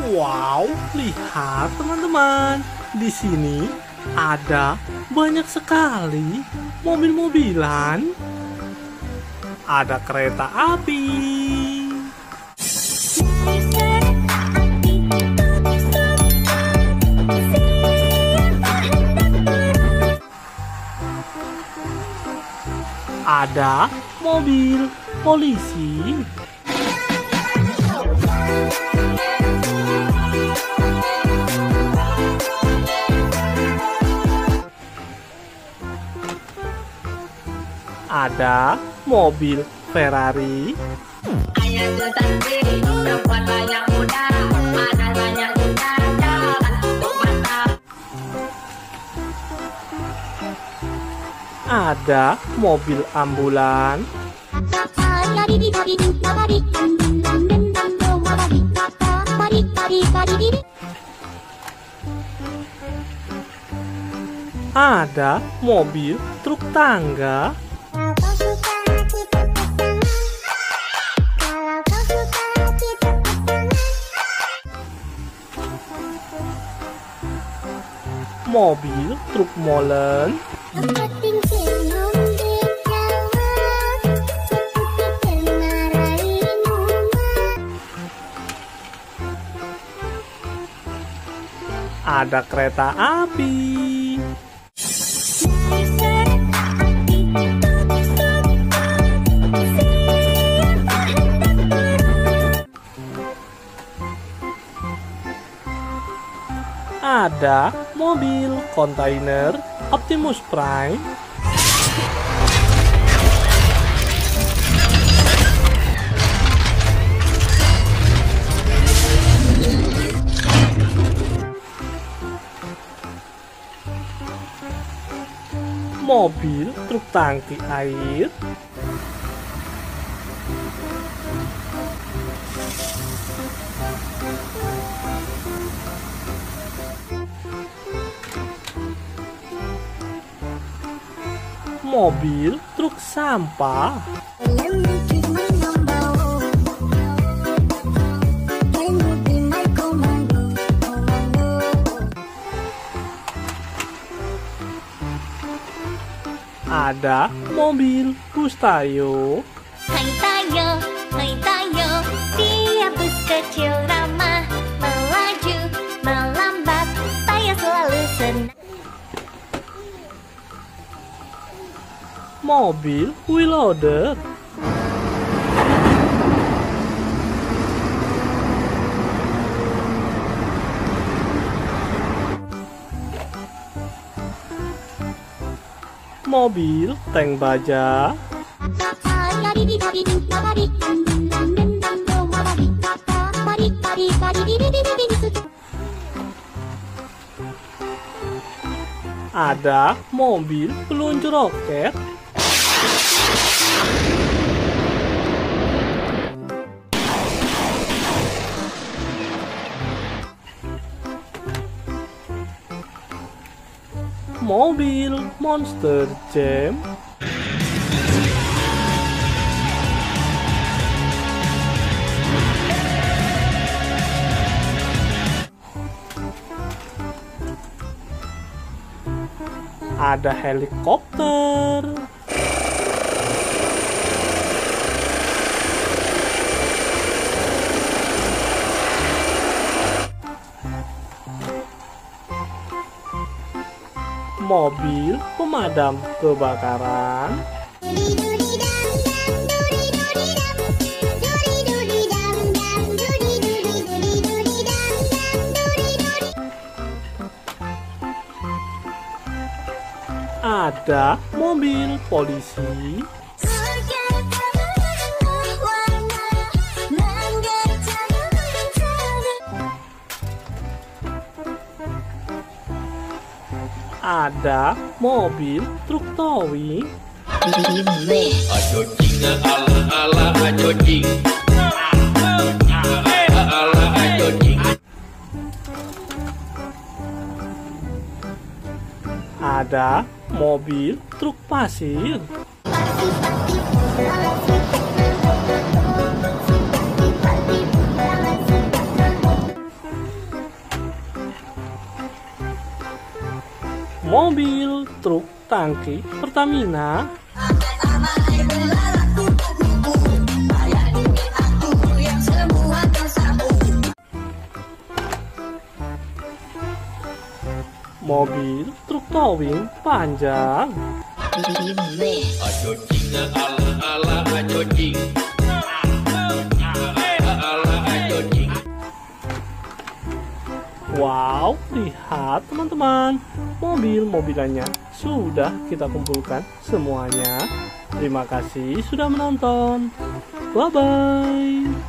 Wow, lihat teman-teman. Di sini ada banyak sekali mobil-mobilan. Ada kereta api. Ada mobil polisi. Ada mobil Ferrari. Ayah tuh cantik, perempuan banyak muda, ada banyak juga jalan untuk mata. Ada mobil ambulan. Ada mobil truk tangga. Mobil truk molen. Ada kereta api. Ada mobil kontainer Optimus Prime. Mobil truk tangki air. Mobil truk sampah. Ada mobil bus Tayo. Hai Tayo, dia bus kecil ramah, melaju, melambat, Tayo selalu senang. Mobil wheel loader. Mobil tank baja. Ada mobil peluncur roket. Mobil Monster Jam. Ada helikopter. Mobil pemadam kebakaran. Ada mobil polisi. Ada mobil truk towing. Ajo jing ala ajo jing. Ala ajo jing. Ada mobil truk pasir. mobil truk tangki Pertamina. Mobil truk towing panjang. Ajo jing ala ajo jing. Ala ajo jing. Wow, lihat teman-teman, mobil-mobilannya sudah kita kumpulkan semuanya. Terima kasih sudah menonton. Bye-bye.